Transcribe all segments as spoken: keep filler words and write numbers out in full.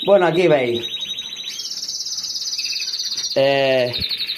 Bueno, aquí veis. Eh,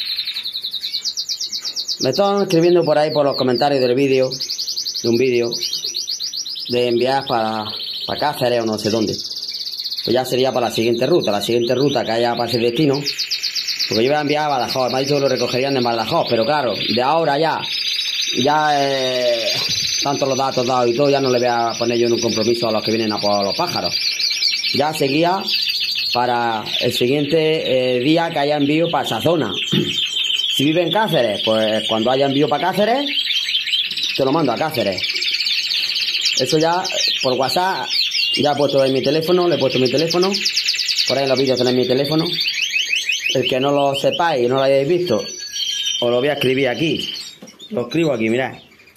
me están escribiendo por ahí por los comentarios del vídeo, de un vídeo, de enviar para, para Cáceres o no sé dónde. Pues ya sería para la siguiente ruta, la siguiente ruta que haya para ese destino. Porque yo voy a enviar a Badajoz, me ha dicho que lo recogerían de Badajoz, pero claro, de ahora ya, ya eh, tanto los datos dados y todo, ya no le voy a poner yo en un compromiso a los que vienen a por los pájaros. Ya seguía para el siguiente eh, día que haya envío para esa zona. Si vive en Cáceres, pues cuando haya envío para Cáceres, te lo mando a Cáceres. Eso ya por WhatsApp, ya he puesto en mi teléfono, le he puesto mi teléfono, por ahí en los vídeos tenéis mi teléfono. El que no lo sepáis y no lo hayáis visto, os lo voy a escribir aquí. Lo escribo aquí, mirad.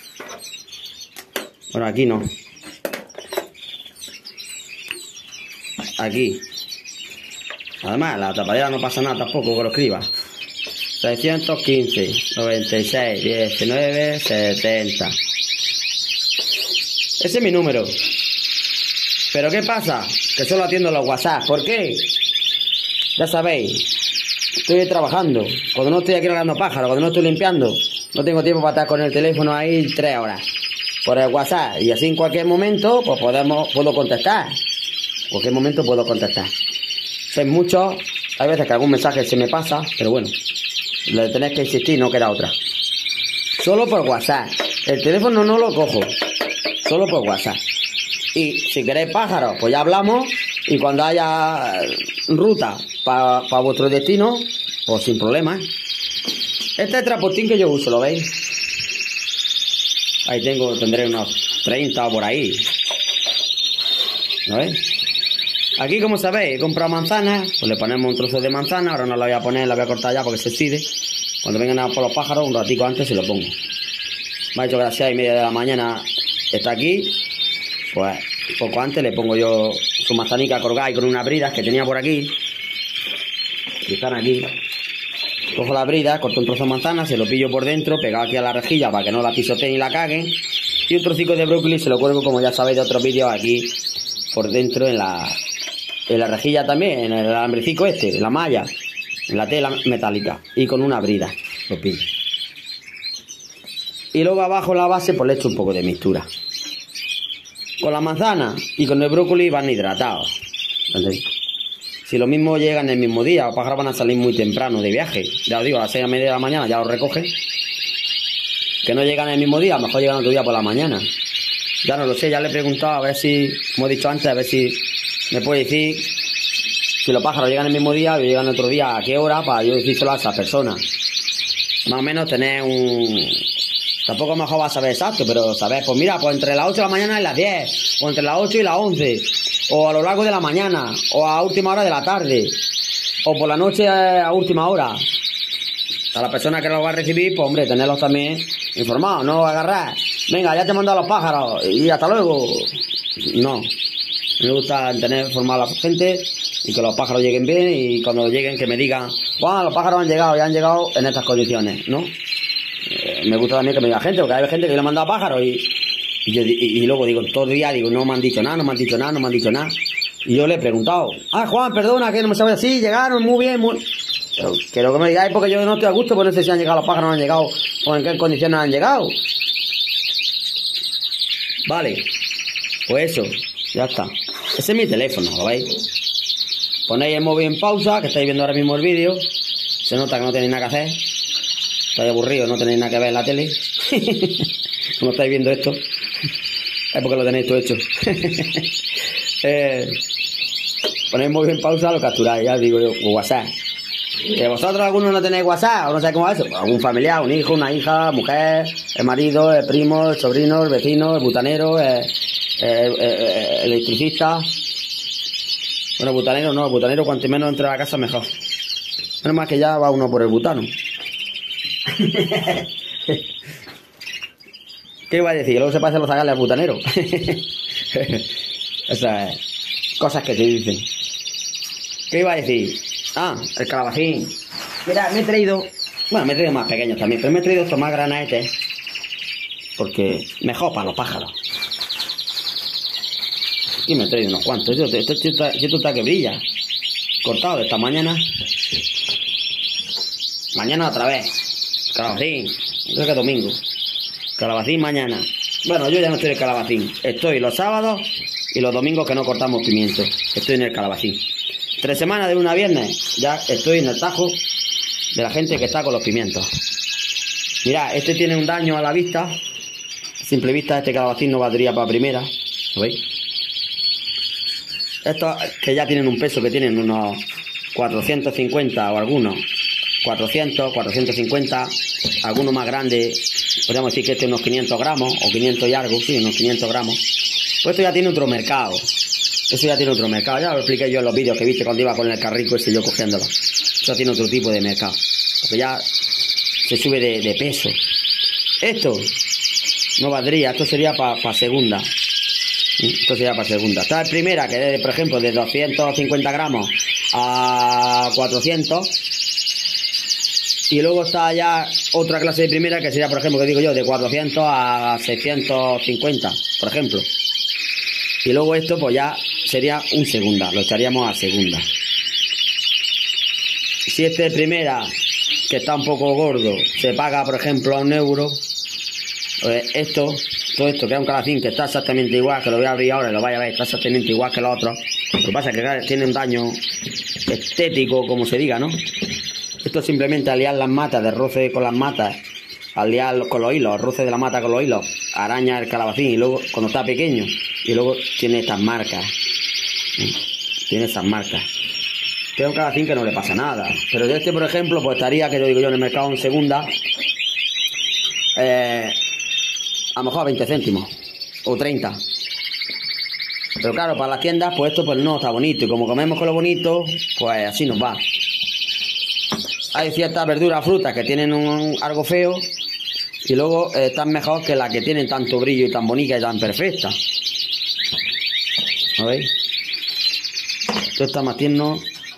Bueno, aquí no. Aquí. Además, la tapadera no pasa nada tampoco que lo escriba. seiscientos quince, noventa y seis, diecinueve, setenta. Ese es mi número. Pero ¿qué pasa? Que solo atiendo los WhatsApp. ¿Por qué? Ya sabéis. Estoy trabajando. Cuando no estoy aquí regalando pájaros, cuando no estoy limpiando, no tengo tiempo para estar con el teléfono ahí tres horas. Por el WhatsApp. Y así en cualquier momento, pues podemos, puedo contestar. En cualquier momento puedo contestar. Sois muchos. Hay veces que algún mensaje se me pasa, pero bueno. Le tenéis que insistir, no queda otra. Solo por WhatsApp. El teléfono no lo cojo. Solo por WhatsApp. Y si queréis pájaros, pues ya hablamos. Y cuando haya ruta para pa vuestro destino, pues sin problema. Este es el transportín que yo uso, ¿lo veis? Ahí tengo, tendré unos treinta o por ahí. ¿Lo veis? Aquí, como sabéis, he comprado manzanas, pues le ponemos un trozo de manzana. Ahora no la voy a poner, la voy a cortar ya porque se oxide. Cuando vengan a por los pájaros, un ratico antes se lo pongo. Me ha dicho que a las seis y media de la mañana está aquí. Pues poco antes le pongo yo su manzanica colgada y con unas bridas que tenía por aquí. Y están aquí. Cojo la brida, corto un trozo de manzana, se lo pillo por dentro, pegado aquí a la rejilla para que no la pisoteen y la caguen. Y un trocico de brócoli se lo cuelgo, como ya sabéis de otros vídeos, aquí por dentro en la, en la rejilla también, en el alambrecico este, en la malla, en la tela metálica. Y con una brida lo pillo. Y luego abajo en la base pues le echo un poco de mixtura. Con la manzana y con el brócoli van hidratados. ¿Entendéis? Si lo mismo llegan el mismo día, los pájaros van a salir muy temprano de viaje. Ya os digo, a las seis y media de la mañana ya los recogen. Que no llegan el mismo día, a lo mejor llegan otro día por la mañana. Ya no lo sé, ya le he preguntado a ver si, como he dicho antes, a ver si me puede decir si los pájaros llegan el mismo día o llegan otro día, a qué hora, para yo decírselo a esa persona. Más o menos tener un... Tampoco a lo mejor va a saber exacto, pero saber, pues mira, pues entre las ocho de la mañana y las diez, o entre las ocho y las once, o a lo largo de la mañana, o a última hora de la tarde, o por la noche a última hora. A la persona que lo va a recibir, pues hombre, tenerlos también informados, no agarrar, venga, ya te he mandado los pájaros, y hasta luego. No, me gusta tener informado a la gente, y que los pájaros lleguen bien, y cuando lleguen que me digan, bueno, los pájaros han llegado, y han llegado en estas condiciones, ¿no? Me gusta también que me diga gente, porque hay gente que le ha mandado pájaros y, y, yo, y, y luego digo, todo el día digo, no me han dicho nada, no me han dicho nada, no me han dicho nada. Y yo le he preguntado, ah, Juan, perdona, que no me sabes así, llegaron muy bien, muy... Pero que lo que me digáis porque yo no estoy a gusto, porque no sé si han llegado los pájaros, no han llegado, o en qué condiciones han llegado. Vale, pues eso, ya está. Ese es mi teléfono, ¿lo veis? Ponéis el móvil en pausa, que estáis viendo ahora mismo el vídeo, se nota que no tenéis nada que hacer. Estáis aburridos, no tenéis nada que ver en la tele. No estáis viendo esto. Es porque lo tenéis todo hecho. eh, ponéis móvil en pausa, lo capturáis, ya os digo yo, con WhatsApp. Que vosotros algunos no tenéis WhatsApp, o no sabéis cómo es eso. Pues algún familiar, un hijo, una hija, mujer, el marido, el primo, el sobrino, el vecino, el butanero, el, el, el, el electricista. Bueno, butanero no, el butanero cuanto menos entre a la casa mejor. Menos mal que ya va uno por el butano. ¿Qué iba a decir? Luego se pasan los zagales al butanero. Esas cosas que te dicen. ¿Qué iba a decir? Ah, el calabacín. Mira, me he traído... Bueno, me he traído más pequeños también, pero me he traído estos más granadetes. Porque mejor para los pájaros. Y me he traído unos cuantos. Esto, esto, esto, está, esto está que brilla. Cortado de esta mañana. Mañana otra vez. Calabacín. Creo que es domingo. Calabacín mañana. Bueno, yo ya no estoy en el calabacín. Estoy los sábados y los domingos que no cortamos pimiento. Estoy en el calabacín. Tres semanas de lunes a viernes. Ya estoy en el tajo de la gente que está con los pimientos. Mirad, este tiene un daño a la vista. A simple vista, este calabacín no valdría para primera. ¿Lo veis? Estos que ya tienen un peso, que tienen unos cuatrocientos cincuenta o algunos cuatrocientos, cuatrocientos cincuenta, algunos más grandes, podríamos decir que este unos quinientos gramos o quinientos y algo, sí, unos quinientos gramos. Pues esto ya tiene otro mercado. Eso ya tiene otro mercado. Ya lo expliqué yo en los vídeos que viste cuando iba con el carrico ese yo cogiéndolo. Eso tiene otro tipo de mercado. Porque ya se sube de, de peso. Esto no valdría, esto sería para pa segunda. Esto sería para segunda. Esta es primera, que de, por ejemplo, de doscientos cincuenta gramos a cuatrocientos. Y luego está ya otra clase de primera, que sería, por ejemplo, que digo yo, de cuatrocientos a seiscientos cincuenta, por ejemplo. Y luego esto, pues ya sería un segunda, lo echaríamos a segunda. Si este de primera, que está un poco gordo, se paga, por ejemplo, a un euro, pues esto... Todo esto, que es un calabacín que está exactamente igual, que lo voy a abrir ahora y lo vais a ver, está exactamente igual que los otros. Lo que pasa es que claro, tiene un daño estético, como se diga, ¿no? Esto es simplemente aliar las matas, de roce con las matas, aliar con los hilos, roce de la mata con los hilos, araña el calabacín y luego, cuando está pequeño, y luego tiene estas marcas. Tiene estas marcas. Que es un calabacín que no le pasa nada. Pero de este, por ejemplo, pues estaría, que yo digo yo, en el mercado en segunda, eh... a lo mejor a veinte céntimos o treinta. Pero claro, para las tiendas pues esto pues no está bonito. Y como comemos con lo bonito, pues así nos va. Hay ciertas verduras, frutas que tienen un, algo feo. Y luego eh, están mejor que las que tienen tanto brillo y tan bonita y tan perfecta. ¿Lo veis? Esto está más tierno.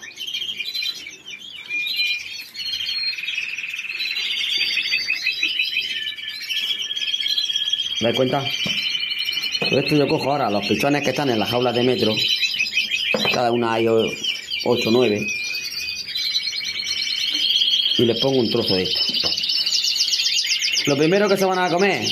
¿Me das cuenta? Pues esto yo cojo ahora los pichones que están en las jaulas de metro. Cada una hay ocho o nueve. Y les pongo un trozo de esto. Lo primero que se van a comer,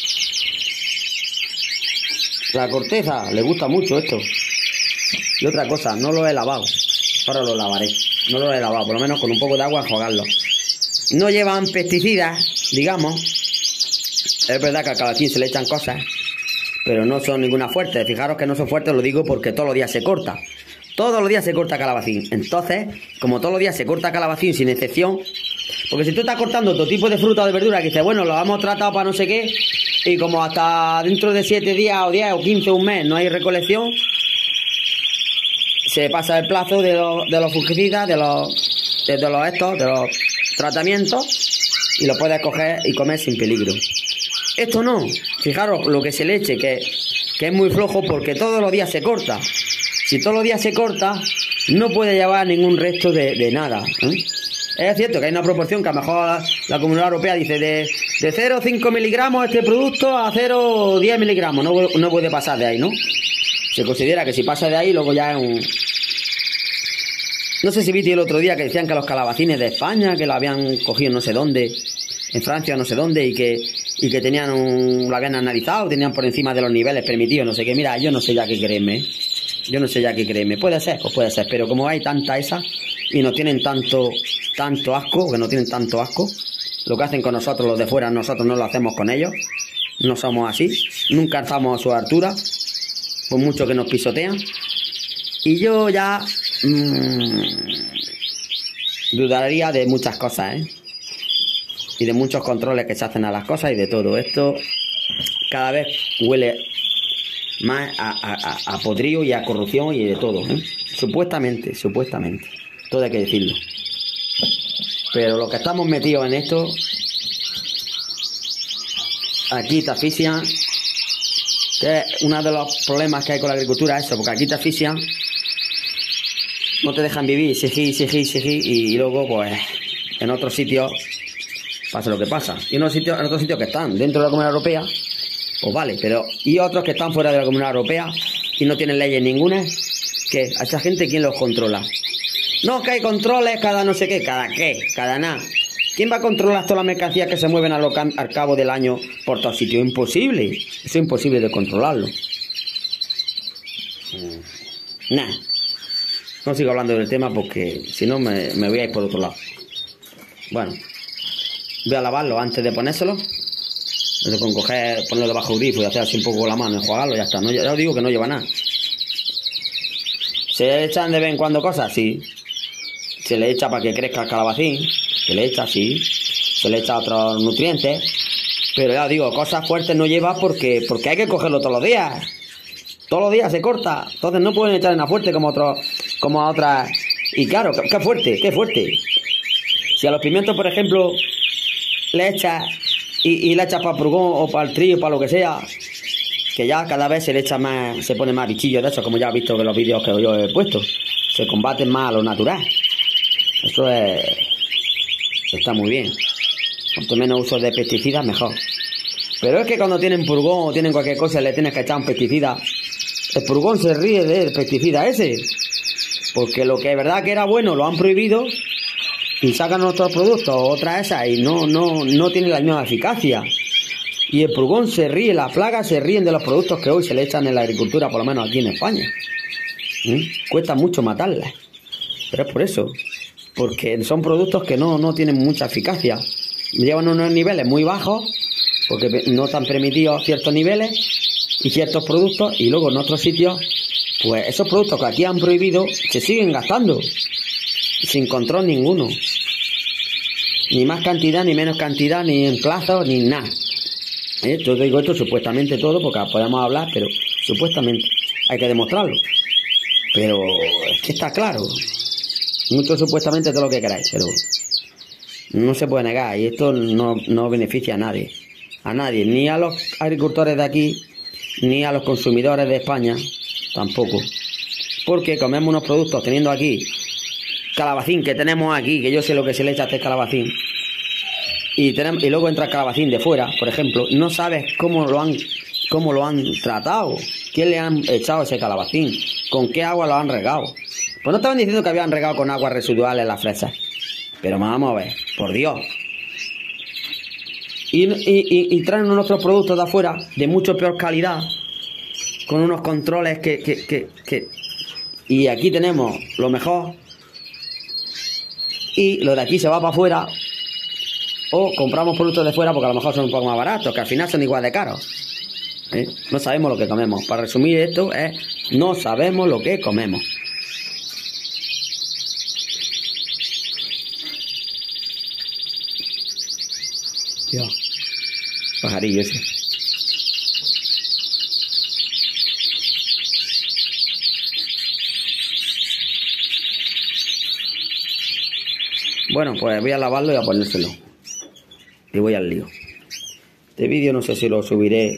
la corteza. Les gusta mucho esto. Y otra cosa, no lo he lavado. Ahora lo lavaré. No lo he lavado, por lo menos con un poco de agua enjuagarlo. No llevan pesticidas, digamos. Es verdad que al calabacín se le echan cosas, pero no son ninguna fuerte. Fijaros que no son fuertes, lo digo porque todos los días se corta. Todos los días se corta calabacín. Entonces, como todos los días se corta calabacín sin excepción, porque si tú estás cortando otro tipo de fruta o de verdura que dices, bueno, lo hemos tratado para no sé qué, y como hasta dentro de siete días o diez o quince o un mes no hay recolección, se pasa el plazo de los, de los fungicidas, de los, de, de los estos, de los tratamientos, y lo puedes coger y comer sin peligro. Esto no, fijaros lo que se le eche, que, que es muy flojo porque todos los días se corta. Si todos los días se corta, no puede llevar ningún resto de, de nada, ¿eh? Es cierto que hay una proporción que a lo mejor la, la Comunidad Europea dice de, de cero coma cinco miligramos este producto a cero coma diez miligramos, no, no puede pasar de ahí, ¿no? Se considera que si pasa de ahí, luego ya es un... No sé si viste el otro día que decían que los calabacines de España, que lo habían cogido no sé dónde, en Francia no sé dónde, y que... y que tenían un, lo habían analizado, tenían por encima de los niveles permitidos, no sé qué. Mira, yo no sé ya qué creerme, yo no sé ya qué creerme. Puede ser, pues puede ser, pero como hay tanta esa y nos tienen tanto, tanto asco, que nos tienen tanto asco, lo que hacen con nosotros los de fuera, nosotros no lo hacemos con ellos, no somos así, nunca estamos a su altura, por mucho que nos pisotean. Y yo ya mmm, dudaría de muchas cosas, ¿eh? Y de muchos controles que se hacen a las cosas y de todo. Esto cada vez huele más a, a, a podrido y a corrupción y de todo, ¿eh? Supuestamente, supuestamente. Todo hay que decirlo. Pero los que estamos metidos en esto, aquí te asfixian, que es uno de los problemas que hay con la agricultura, eso, porque aquí te asfixian, no te dejan vivir, seguir, seguir, seguir, y luego, pues, en otros sitios pasa lo que pasa. Y en otros sitios, en otros sitios que están dentro de la Comunidad Europea, pues vale, pero y otros que están fuera de la Comunidad Europea, y no tienen leyes ninguna, ¿qué? ¿A esa gente quién los controla? No, que hay controles cada no sé qué, cada qué, cada nada. ¿Quién va a controlar todas las mercancías que se mueven al, al cabo del año por todos sitios? Imposible. Eso es imposible de controlarlo. Nah. No sigo hablando del tema porque si no me, me voy a ir por otro lado. Bueno. Voy a lavarlo antes de ponérselo. Con coger, ponerlo debajo del grifo y hacer así un poco con la mano, enjuagarlo, ya está. No, ya os digo que no lleva nada. ¿Se echan de vez en cuando cosas? Sí. Se le echa para que crezca el calabacín. Se le echa, sí. Se le echa otros nutrientes. Pero ya os digo, cosas fuertes no lleva porque, porque hay que cogerlo todos los días. Todos los días se corta. Entonces no pueden echar en la fuerte como otros, como a otras. Y claro, qué fuerte, qué fuerte. Si a los pimientos, por ejemplo, le echas y, y le echas para purgón o para el trío, para lo que sea, que ya cada vez se le echa más, se pone más bichillos de eso, como ya has visto en los vídeos que yo he puesto. Se combaten más a lo natural. Eso es, está muy bien. Cuanto menos uso de pesticidas, mejor. Pero es que cuando tienen purgón o tienen cualquier cosa le tienes que echar un pesticida, el purgón se ríe del pesticida ese. Porque lo que es verdad que era bueno lo han prohibido y sacan otros productos, otras esas, y no, no, no tienen la misma eficacia. Y el purgón se ríe, las plagas se ríen de los productos que hoy se le echan en la agricultura, por lo menos aquí en España. ¿Mm? Cuesta mucho matarlas. Pero es por eso. Porque son productos que no, no tienen mucha eficacia. Llevan unos niveles muy bajos, porque no están permitidos ciertos niveles y ciertos productos, y luego en otros sitios, pues esos productos que aquí han prohibido se siguen gastando, sin control ninguno. Ni más cantidad, ni menos cantidad, ni en plazos, ni nada. ¿Eh? Yo digo esto supuestamente todo, porque podemos hablar, pero supuestamente hay que demostrarlo. Pero es que está claro. Mucho supuestamente todo lo que queráis, pero no se puede negar. Y esto no, no beneficia a nadie. A nadie. Ni a los agricultores de aquí, ni a los consumidores de España, tampoco. Porque comemos unos productos teniendo aquí calabacín que tenemos aquí, que yo sé lo que se le echa a este calabacín. Y, tenemos, y luego entra el calabacín de fuera, por ejemplo. No sabes cómo lo han, cómo lo han tratado. ¿Quién le han echado ese calabacín? ¿Con qué agua lo han regado? Pues no estaban diciendo que habían regado con aguas residuales las fresas. Pero vamos a ver, por Dios. Y, y, y, y traen unos otros productos de afuera de mucho peor calidad, con unos controles que, que, que, que... Y aquí tenemos lo mejor. Y lo de aquí se va para afuera. O compramos productos de fuera porque a lo mejor son un poco más baratos, que al final son igual de caros. ¿Eh? No sabemos lo que comemos. Para resumir esto es, no sabemos lo que comemos. Dios, pajarillo ese. Bueno, pues voy a lavarlo y a ponérselo. Y voy al lío. Este vídeo no sé si lo subiré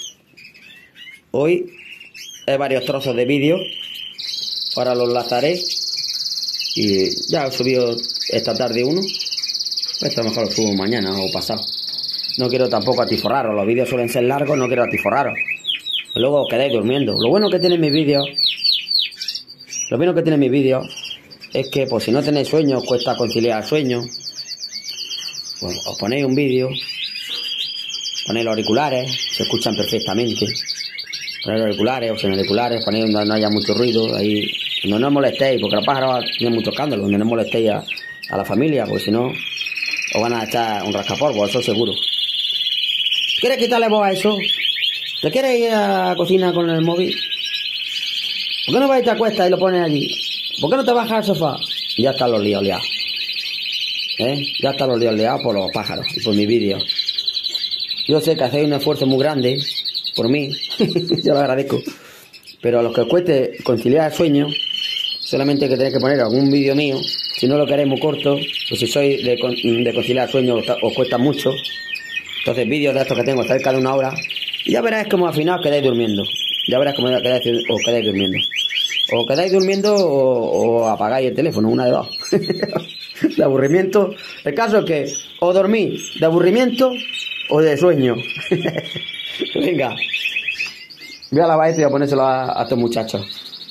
hoy. Hay varios trozos de vídeo. Ahora los enlazaré. Y ya he subido esta tarde uno. Esto a lo mejor lo subo mañana o pasado. No quiero tampoco atiforraros. Los vídeos suelen ser largos, no quiero atiforraros. Luego os quedáis durmiendo. Lo bueno que tienen mis vídeos, lo bueno que tienen mis vídeos es que, pues si no tenéis sueño, os cuesta conciliar el sueño. Pues os ponéis un vídeo, ponéis los auriculares, se escuchan perfectamente. Ponéis los auriculares o sin auriculares, ponéis donde no haya mucho ruido, ahí, donde no molestéis, porque los pájaros tienen mucho escándalo, donde no molestéis a, a la familia, porque si no, os van a echar un rascapolvo, eso seguro. ¿Quieres quitarle voz a eso? ¿Te quieres ir a la cocina con el móvil? ¿Por qué no vas y te acuestas y lo pones allí? ¿Por qué no te bajas al sofá? Ya están los líos liados. ¿Eh? Ya están los líos liados por los pájaros y por mis vídeos. Yo sé que hacéis un esfuerzo muy grande por mí, yo lo agradezco. Pero a los que os cueste conciliar el sueño, solamente que tenéis que poner algún vídeo mío. Si no lo queréis muy corto, pues si sois de, de conciliar el sueño os cuesta mucho. Entonces vídeos de estos que tengo cerca de una hora, y ya veréis como al final os quedáis durmiendo. Ya verás cómo quedáis, os quedáis durmiendo. O quedáis durmiendo o, o apagáis el teléfono, una de dos. De aburrimiento. El caso es que o dormís de aburrimiento o de sueño. Venga. Voy a lavar esto y a ponérselo a, a estos muchachos.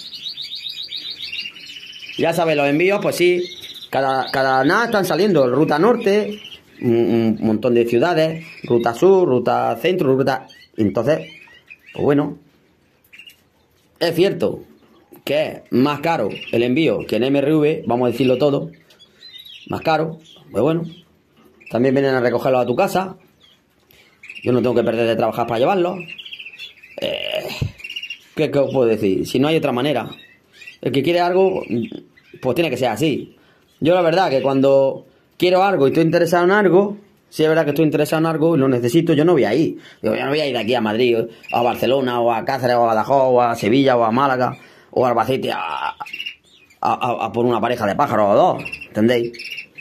Ya sabéis, los envíos, pues sí, cada, cada nada están saliendo. Ruta norte, un, un montón de ciudades, ruta sur, ruta centro, ruta... Entonces, pues bueno, es cierto que es más caro el envío que en M R V, vamos a decirlo todo, más caro, pues bueno, también vienen a recogerlo a tu casa, yo no tengo que perder de trabajar para llevarlo. Eh, ¿qué, ¿Qué os puedo decir? Si no hay otra manera, el que quiere algo, pues tiene que ser así. Yo la verdad que cuando quiero algo y estoy interesado en algo, si es verdad que estoy interesado en algo y lo necesito, yo no voy a ir. Yo no voy a ir de aquí a Madrid, a Barcelona, o a Cáceres, o a Badajoz, o a Sevilla, o a Málaga, o a Albacete a, a, a, a por una pareja de pájaros o dos, ¿entendéis?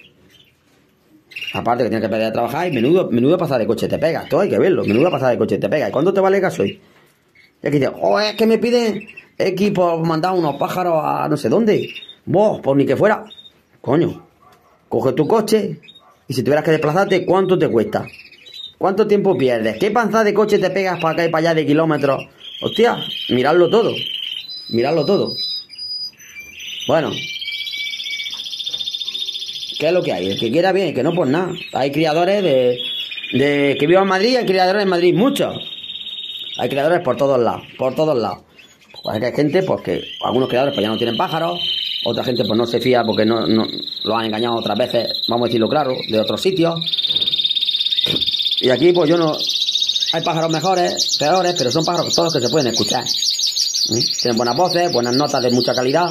Aparte que tienes que perder a trabajar y menudo, menudo pasada de coche te pega. Todo hay que verlo, menudo pasada de coche te pega. ¿Y cuánto te vale gasoil? Es que dices, oh, es que me piden X por mandar unos pájaros a no sé dónde. Vos, por ni que fuera. Coño, coge tu coche y si tuvieras que desplazarte, ¿cuánto te cuesta? ¿Cuánto tiempo pierdes? ¿Qué panza de coche te pegas para acá y para allá de kilómetros? Hostia, miradlo todo. Miradlo todo. Bueno, ¿qué es lo que hay? El que quiera bien, el que no, pues nada. Hay criadores de, de que vivan en Madrid, hay criadores en Madrid, muchos. Hay criadores por todos lados, por todos lados. Pues hay gente, pues que algunos criadores pues ya no tienen pájaros, otra gente pues no se fía porque no, no lo han engañado otras veces, vamos a decirlo claro, de otros sitios. Y aquí pues yo no... Hay pájaros mejores, peores, pero son pájaros todos que se pueden escuchar. ¿Mm? Tienen buenas voces, buenas notas de mucha calidad.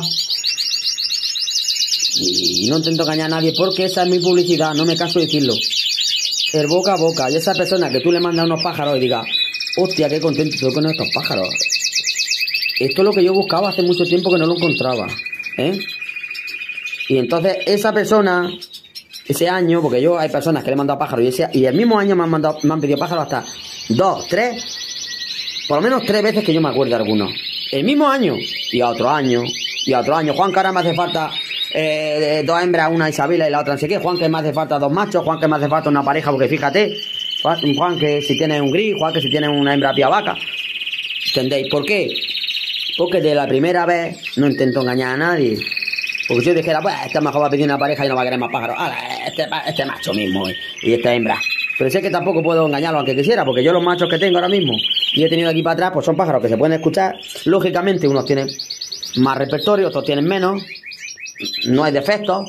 Y no intento engañar a nadie porque esa es mi publicidad, no me canso de decirlo. El boca a boca. Y esa persona que tú le mandas unos pájaros y diga, hostia, qué contento estoy con estos pájaros. Esto es lo que yo buscaba hace mucho tiempo que no lo encontraba. ¿Eh? Y entonces esa persona, ese año, porque yo hay personas que le he mandado pájaros y, ese, y el mismo año me han, mandado, me han pedido pájaros hasta dos, tres, por lo menos tres veces que yo me acuerdo de algunos. El mismo año y a otro año y a otro año. Juan, que ahora me hace falta eh, dos hembras, una Isabela y la otra no sé qué. Juan, que me hace falta dos machos. Juan, que me hace falta una pareja, porque fíjate, Juan, que si tiene un gris, Juan, que si tiene una hembra pía vaca. ¿Entendéis? ¿Por qué? Porque de la primera vez no intento engañar a nadie. Porque si yo dijera, pues este mejor va a pedir una pareja y no va a querer más pájaros. Ahora, este, este macho mismo y esta hembra. Pero sé que tampoco puedo engañarlo aunque quisiera, porque yo los machos que tengo ahora mismo y he tenido aquí para atrás, pues son pájaros que se pueden escuchar. Lógicamente, unos tienen más repertorio, otros tienen menos. No hay defectos.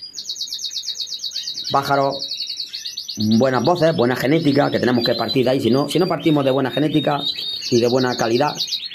Pájaros, buenas voces, buena genética, que tenemos que partir de ahí. Si no, si no partimos de buena genética y de buena calidad,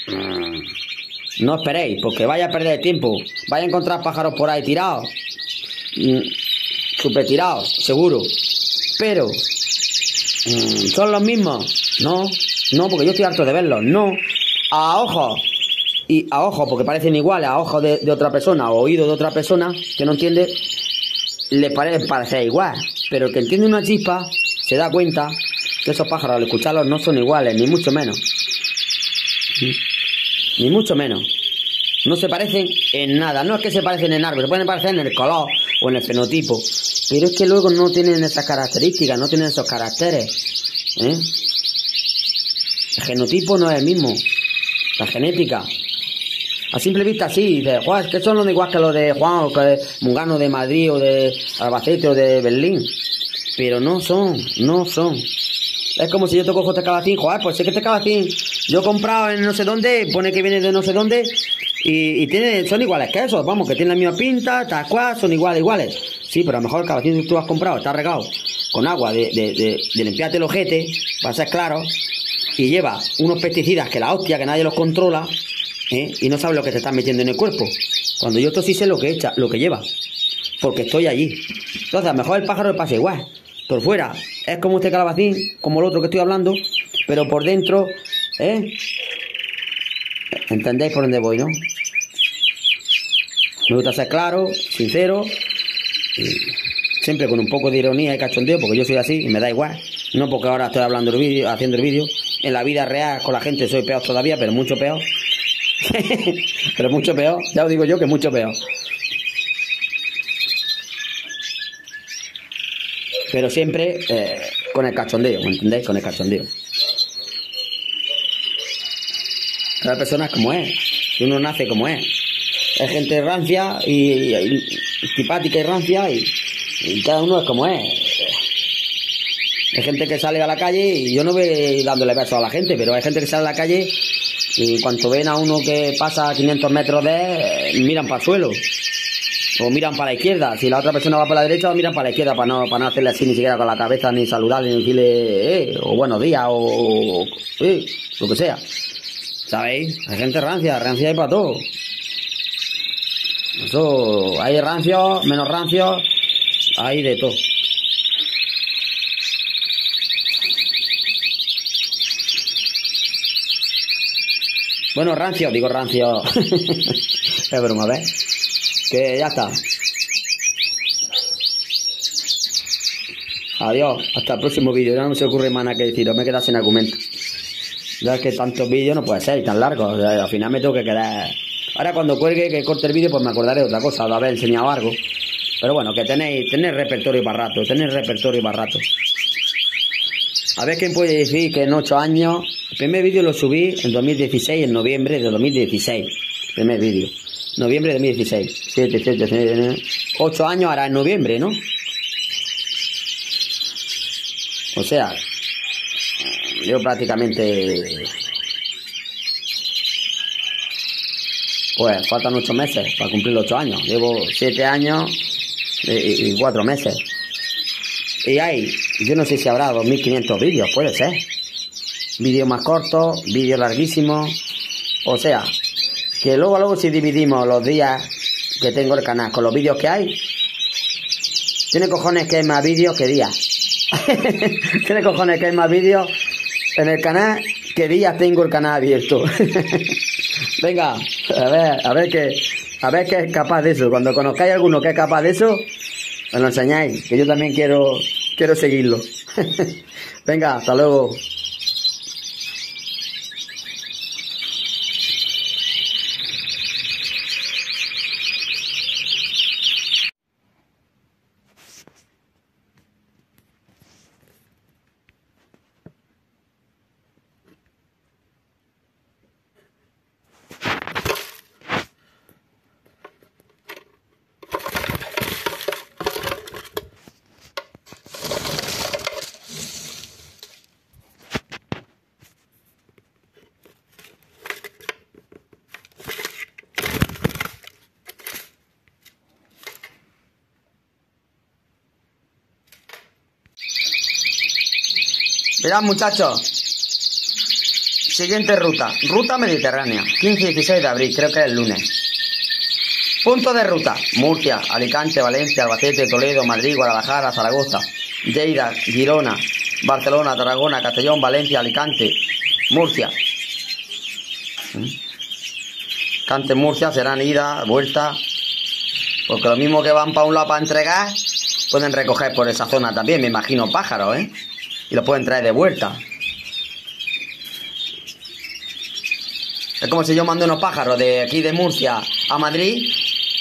no esperéis, porque vaya a perder tiempo. Vaya a encontrar pájaros por ahí tirados, super tirados, seguro. Pero ¿son los mismos? No, no, porque yo estoy harto de verlos. No, a ojo, y a ojo, porque parecen iguales, a ojo de, de otra persona, o oído de otra persona que no entiende, le parece parecer igual. Pero el que entiende una chispa se da cuenta que esos pájaros al escucharlos no son iguales, ni mucho menos. Ni mucho menos. No se parecen en nada. No es que se parecen en algo, se pueden parecer en el color o en el fenotipo. Pero es que luego no tienen esas características, no tienen esos caracteres. ¿Eh? El genotipo no es el mismo. La genética. A simple vista sí, dice, Juan, es que son los igual que los de Juan o que de Mungano de Madrid o de Albacete o de Berlín. Pero no son, no son. Es como si yo te cojo este calabacín, joder, pues sé que este calabacín yo he comprado en no sé dónde, pone que viene de no sé dónde, y, y tiene, son iguales que esos, vamos, que tienen la misma pinta, tal cual, son iguales, iguales. Sí, pero a lo mejor el calabacín que tú has comprado está regado con agua de, de, de, de limpiarte el ojete, para ser claro, y lleva unos pesticidas que la hostia, que nadie los controla, ¿eh? Y no sabe lo que te estás metiendo en el cuerpo. Cuando yo esto sí sé lo que echa, lo que lleva, porque estoy allí. Entonces, a lo mejor el pájaro le pasa igual. Por fuera es como este calabacín, como el otro que estoy hablando, pero por dentro, ¿eh? ¿Entendéis por dónde voy, no? Me gusta ser claro, sincero, y siempre con un poco de ironía y cachondeo, porque yo soy así y me da igual. No porque ahora estoy hablando el vídeo, haciendo el vídeo. En la vida real con la gente soy peor todavía, pero mucho peor. Pero mucho peor, ya os digo yo que mucho peor. Pero siempre eh, con el cachondeo, ¿me entendéis? Con el cachondeo. Cada persona es como es. Y uno nace como es. Hay gente rancia y, y, y antipática y rancia y, y cada uno es como es. Hay gente que sale a la calle y yo no voy dándole besos a la gente, pero hay gente que sale a la calle y cuando ven a uno que pasa a quinientos metros de él, miran para el suelo. O miran para la izquierda. Si la otra persona va para la derecha, o miran para la izquierda para no, para no hacerle así ni siquiera con la cabeza, ni saludarle, ni decirle, eh, o buenos días, o, eh, lo que sea. ¿Sabéis? Hay gente rancia, rancia hay para todo. Eso, hay rancios, menos rancios, hay de todo. Bueno, rancio, digo rancio. Es broma, ¿ves? Que ya está. Adiós, hasta el próximo vídeo. Ya no me se ocurre más nada que deciros, me he quedado sin argumento. Ya es que tantos vídeos no puede ser y tan largos. O sea, al final me tengo que quedar. Ahora cuando cuelgue, que corte el vídeo, pues me acordaré de otra cosa, de haber enseñado algo. Pero bueno, que tenéis, tenéis repertorio para rato, tenéis repertorio para rato. A ver quién puede decir que en ocho años. El primer vídeo lo subí en dos mil dieciséis, en noviembre de dos mil dieciséis. Primer vídeo. Noviembre de dos mil dieciséis. siete, siete, siete, ocho años hará en noviembre, ¿no? O sea, yo prácticamente... Pues faltan ocho meses para cumplir los ocho años. Llevo siete años y cuatro meses. Y hay, yo no sé si habrá dos mil quinientos vídeos, puede ser. Vídeos más cortos, vídeos larguísimos. O sea, que luego, luego si dividimos los días que tengo el canal con los vídeos que hay, tiene cojones que hay más vídeos que días. Tiene cojones que hay más vídeos en el canal que días tengo el canal abierto. Venga, a ver, a ver que, a ver qué es capaz de eso. Cuando conozcáis a alguno que es capaz de eso, me lo enseñáis, que yo también quiero, quiero seguirlo. Venga, hasta luego. Mirad, muchachos. Siguiente ruta. Ruta mediterránea. quince y dieciséis de abril, creo que es el lunes. Punto de ruta. Murcia, Alicante, Valencia, Albacete, Toledo, Madrid, Guadalajara, Zaragoza, Lleida, Girona, Barcelona, Tarragona, Castellón, Valencia, Alicante, Murcia. Alicante, Murcia serán ida, vuelta. Porque lo mismo que van para un lado para entregar, pueden recoger por esa zona también, me imagino, pájaros, ¿eh? Y lo pueden traer de vuelta. Es como si yo mando unos pájaros de aquí de Murcia a Madrid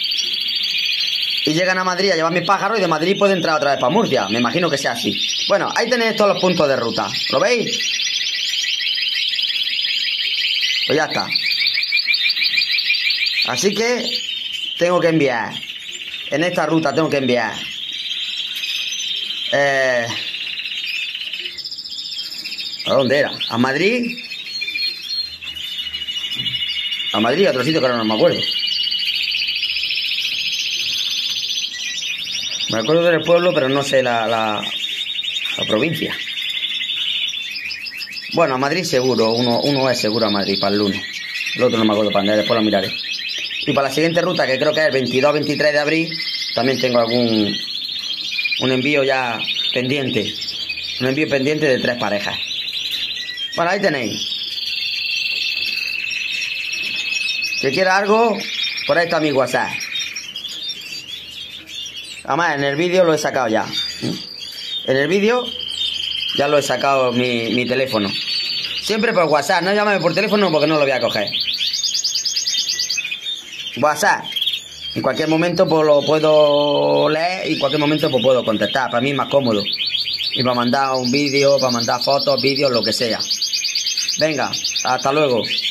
y llegan a Madrid a llevar mis pájaros y de Madrid pueden entrar otra vez para Murcia. Me imagino que sea así. Bueno, ahí tenéis todos los puntos de ruta. ¿Lo veis? Pues ya está. Así que tengo que enviar. En esta ruta tengo que enviar. Eh... ¿A dónde era? ¿A Madrid? A Madrid, a otro sitio que ahora no me acuerdo. Me acuerdo del pueblo, pero no sé la, la, la provincia. Bueno, a Madrid seguro. Uno, uno es seguro a Madrid para el lunes. El otro no me acuerdo para dónde, después lo miraré. Y para la siguiente ruta, que creo que es el veintidós veintitrés de abril, también tengo algún... un envío ya pendiente. Un envío pendiente de tres parejas. Bueno, ahí tenéis. Si quiere algo, por ahí está mi WhatsApp. Además, en el vídeo lo he sacado ya. En el vídeo ya lo he sacado mi, mi teléfono. Siempre por WhatsApp, no llámame por teléfono porque no lo voy a coger. WhatsApp. En cualquier momento pues lo puedo leer y en cualquier momento pues puedo contestar. Para mí es más cómodo. Y para mandar un vídeo, para mandar fotos, vídeos, lo que sea. Venga, hasta luego.